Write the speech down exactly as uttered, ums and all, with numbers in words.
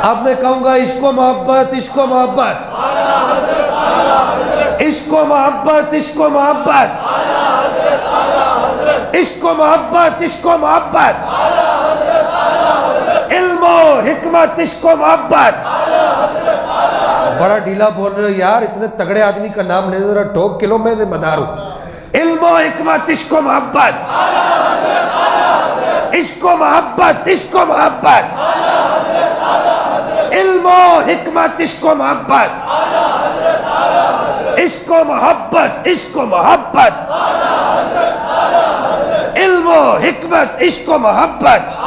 अब मैं कहूंगा इश्को मोहब्बत, इश्को मोहब्बत, इश्को मोहब्बत, इश्को मोहब्बत, इश्को मोहब्बत, इश्को मोहब्बत, इल्मो हिकमत, इश्को मोहब्बत। बड़ा ढीला बोल रहे हो यार, इतने तगड़े आदमी का नाम ले जरा ठोक किलो में से बता रहा हूं। इल्मो हिकमत, इश्को मोहब्बत, इश्को मोहब्बत, इश्को मोहब्बत, इल्मो हिकमत, इश्को मोहब्बत, इश्को मोहब्बत, इश्को मोहब्बत, इल्मो हिकमत, इश्को मोहब्बत।